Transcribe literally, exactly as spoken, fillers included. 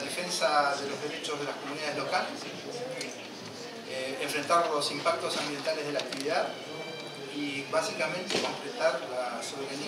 defensa de los derechos de las comunidades locales, eh, enfrentar los impactos ambientales de la actividad y básicamente completar la soberanía